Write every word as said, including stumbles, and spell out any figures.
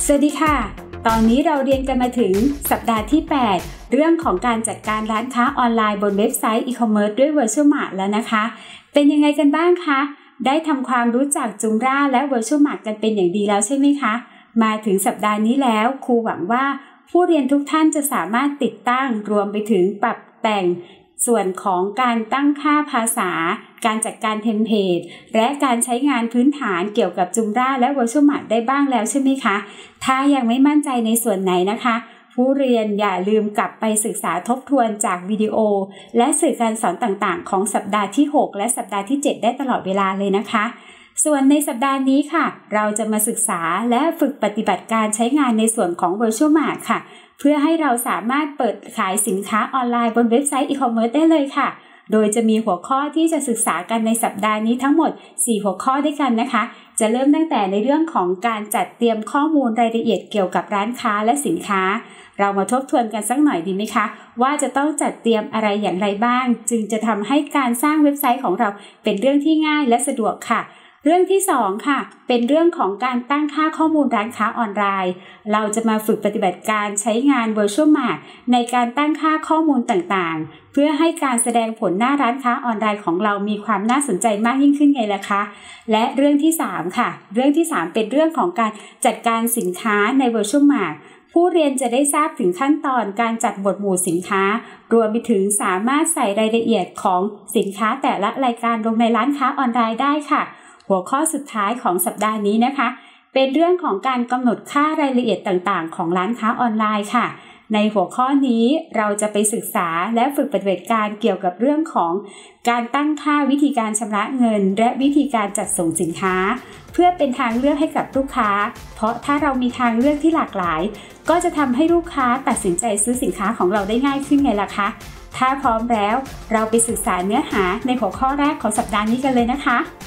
สวัสดีค่ะตอนนี้เราเรียนกันมาถึงสัปดาห์ที่แปดเรื่องของการจัดการร้านค้าออนไลน์บนเว็บไซต์อีคอมเมิร์ซด้วย Virtual Mart แล้วนะคะเป็นยังไงกันบ้างคะได้ทำความรู้จักจุงร่าและ Virtual Mart กันเป็นอย่างดีแล้วใช่ไหมคะมาถึงสัปดาห์นี้แล้วครูหวังว่าผู้เรียนทุกท่านจะสามารถติดตั้งรวมไปถึงปรับแต่งส่วนของการตั้งค่าภาษาการจัดการเทมเพลตและการใช้งานพื้นฐานเกี่ยวกับจุงร่าและ Virtual Mart ได้บ้างแล้วใช่ไหมคะถ้ายังไม่มั่นใจในส่วนไหนนะคะผู้เรียนอย่าลืมกลับไปศึกษาทบทวนจากวิดีโอและสื่อการสอนต่างๆของสัปดาห์ที่หกและสัปดาห์ที่เจ็ดได้ตลอดเวลาเลยนะคะส่วนในสัปดาห์นี้ค่ะเราจะมาศึกษาและฝึกปฏิบัติการใช้งานในส่วนของ Virtual Mart ค่ะเพื่อให้เราสามารถเปิดขายสินค้าออนไลน์บนเว็บไซต์อีคอมเมิร์ซได้เลยค่ะโดยจะมีหัวข้อที่จะศึกษากันในสัปดาห์นี้ทั้งหมดสี่หัวข้อด้วยกันนะคะจะเริ่มตั้งแต่ในเรื่องของการจัดเตรียมข้อมูลรายละเอียดเกี่ยวกับร้านค้าและสินค้าเรามาทบทวนกันสักหน่อยดีไหมคะว่าจะต้องจัดเตรียมอะไรอย่างไรบ้างจึงจะทำให้การสร้างเว็บไซต์ของเราเป็นเรื่องที่ง่ายและสะดวกค่ะเรื่องที่สองค่ะเป็นเรื่องของการตั้งค่าข้อมูลร้านค้าออนไลน์เราจะมาฝึกปฏิบัติการใช้งาน Virtual Mart ในการตั้งค่าข้อมูลต่างๆเพื่อให้การแสดงผลหน้าร้านค้าออนไลน์ของเรามีความน่าสนใจมากยิ่งขึ้นไงล่ะคะและเรื่องที่สามค่ะเรื่องที่สามเป็นเรื่องของการจัดการสินค้าใน Virtual Mart ผู้เรียนจะได้ทราบถึงขั้นตอนการจัดหมวดหมู่สินค้ารวมไปถึงสามารถใส่รายละเอียดของสินค้าแต่ละรายการลงในร้านค้าออนไลน์ได้ค่ะหัวข้อสุดท้ายของสัปดาห์นี้นะคะเป็นเรื่องของการกำหนดค่ารายละเอียดต่างๆของร้านค้าออนไลน์ค่ะในหัวข้อนี้เราจะไปศึกษาและฝึกปฏิบัติการเกี่ยวกับเรื่องของการตั้งค่าวิธีการชำระเงินและวิธีการจัดส่งสินค้าเพื่อเป็นทางเลือกให้กับลูกค้าเพราะถ้าเรามีทางเลือกที่หลากหลายก็จะทำให้ลูกค้าตัดสินใจซื้อสินค้าของเราได้ง่ายขึ้นไงล่ะคะถ้าพร้อมแล้วเราไปศึกษาเนื้อหาในหัวข้อแรกของสัปดาห์นี้กันเลยนะคะ